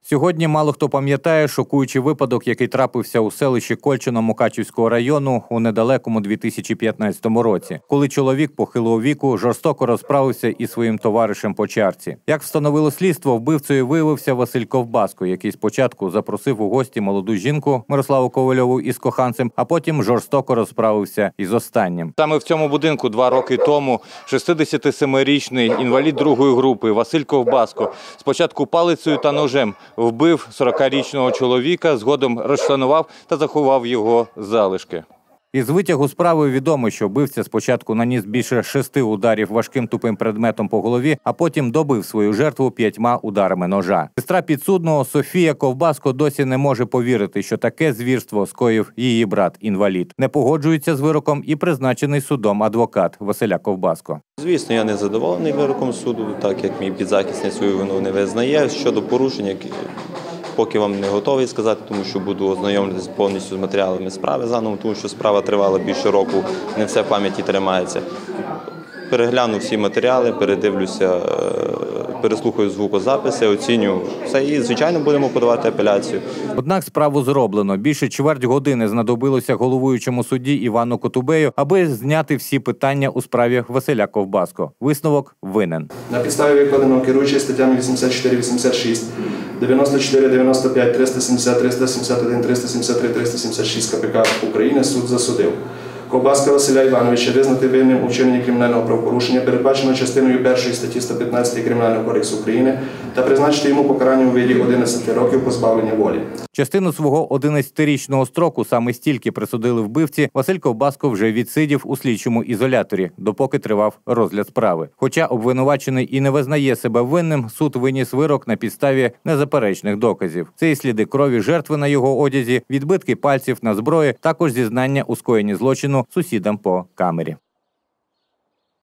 Сьогодні мало хто пам'ятає шокуючий випадок, який трапився у селищі Кольчино Мукачівського району у недалекому 2015 році, коли чоловік похилого віку жорстоко розправився із своїм товаришем по чарці. Як встановило слідство, вбивцею виявився Василь Ковбаско, який спочатку запросив у гості молоду жінку Мирославу Ковальову із коханцем, а потім жорстоко розправився із останнім. Саме в цьому будинку 2 роки тому 67-річний інвалід другої групи Василь Ковбаско спочатку палицею та ножем вбив 40-річного чоловіка, згодом розчленував та заховав його залишки. Із витягу справи відомо, що вбивця спочатку наніс більше 6 ударів важким тупим предметом по голові, а потім добив свою жертву 5 ударами ножа. Сестра підсудного Софія Ковбаско досі не може повірити, що таке звірство скоїв її брат-інвалід. Не погоджується з вироком і призначений судом адвокат Василя Ковбаско. Звісно, я не задоволений вироком суду, так як мій підзахисний свою вину не визнає. Щодо порушень, поки вам не готовий сказати, тому що буду ознайомлюватися повністю з матеріалами справи заново, тому що справа тривала більше року, не все в пам'яті тримається. Перегляну всі матеріали, передивлюся, переслухаю звукозаписи, оціню все і, звичайно, будемо подавати апеляцію. Однак справу зроблено. Більше чверть години знадобилося головуючому судді Івану Котубею, аби зняти всі питання у справі Василя Ковбаско. Висновок – винен. На підставі викладеного керуючи статтями 84-86, 94, 95, 370, 371, 373, 376 КПК України суд засудив Ковбаска Василя Івановича визнати винним у вчиненні кримінального правопорушення, передбачено частиною 1 статті 115 Кримінального кодексу України, та призначити йому покарання у виді 11 років позбавлення волі. Частину свого 11-річного строку, саме стільки присудили вбивці, Василь Ковбаско вже відсидів у слідчому ізоляторі, допоки тривав розгляд справи. Хоча обвинувачений і не визнає себе винним, суд виніс вирок на підставі незаперечних доказів. Це і сліди крові жертви на його одязі, відбитки пальців на зброї, також зізнання у скоєнні злочину сусідам по камері.